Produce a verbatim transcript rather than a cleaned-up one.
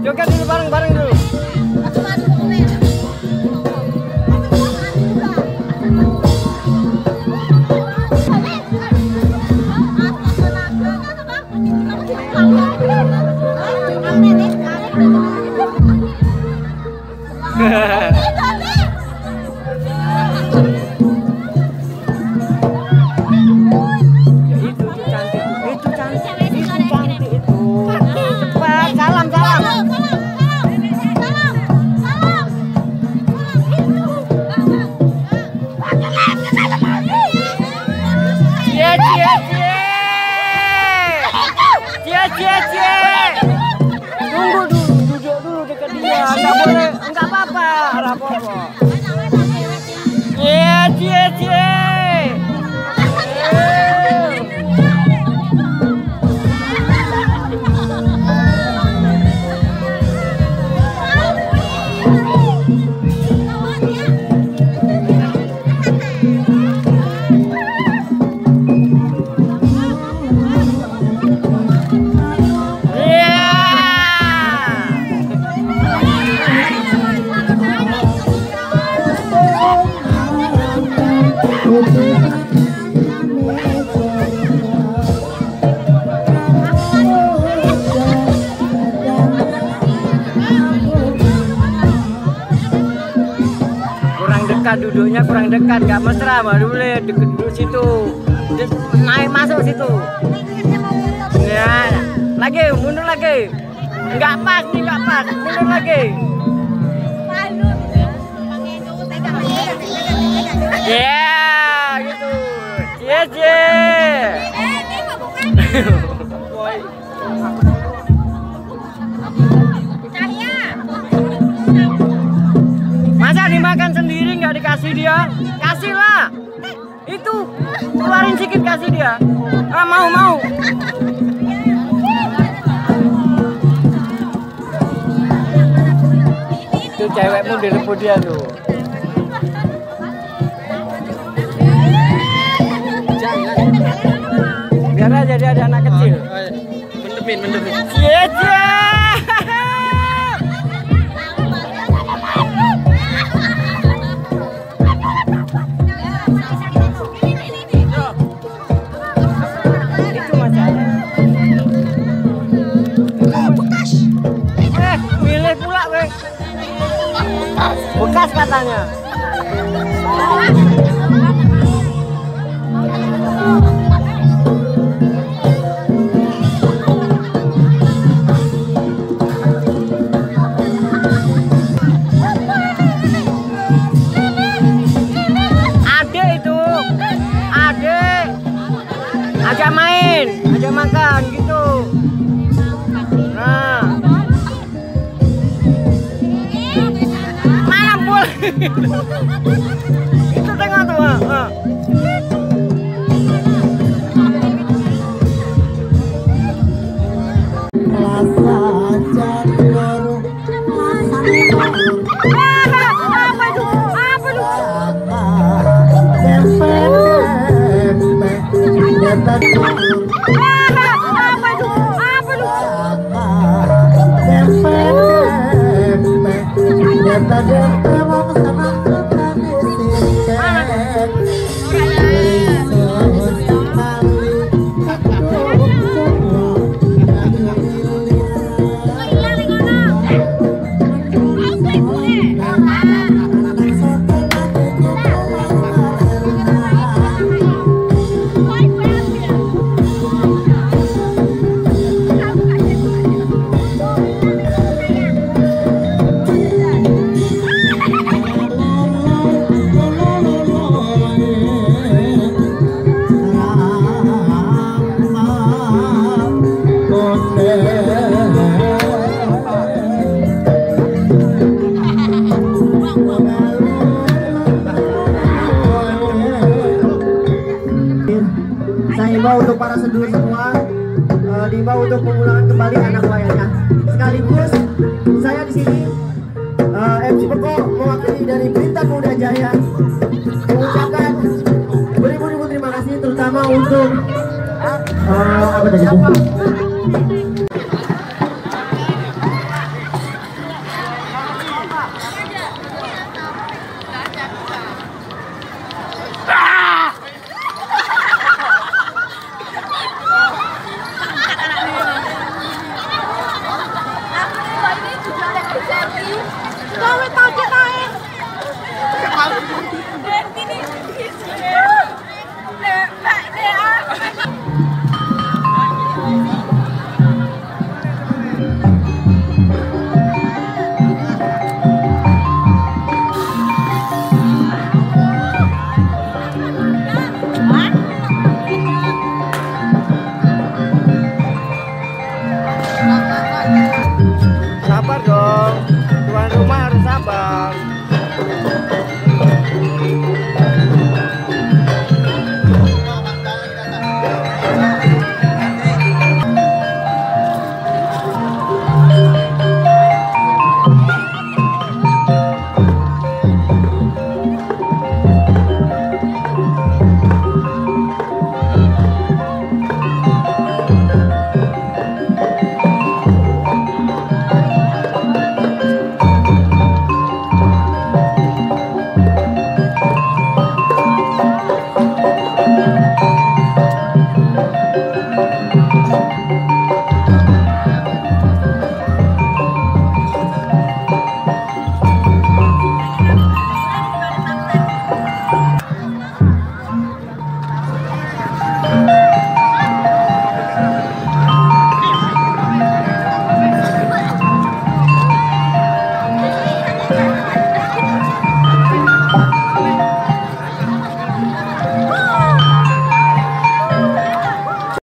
Joget dulu bareng-bareng dulu. Cie, cie. Tunggu dulu, duduk dulu dekat dia. Enggak boleh, enggak apa-apa, enggak apa-apa. Cie, cie, cie. Duduknya kurang dekat, nggak mesra, baru boleh duduk situ, naik masuk situ. Ya, lagi mundur lagi, nggak pas nih, nggak pas, mundur lagi. Ya, gitu. Cie, cie. Masa dimakan sendiri nggak dikasih dia? Kasihlah. Itu keluarin sedikit kasih dia. Ah, mau mau. Itu cewekmu direbut dia tuh. Biar aja dia ada anak kecil. Mendepin, mendepin. Cie, cie. Bekas katanya. Adek itu, adek, ajak main, ajak makan gitu. Nah. Itu tengah tuh, ah. Saya himbau untuk para sedulur semua, uh, diimbau untuk memulangkan kembali anak wayangnya. Sekaligus saya di sini uh, M C Peko mewakili dari Bintang Muda Jaya mengucapkan beribu-ribu terima kasih, terutama untuk uh, apa tadi?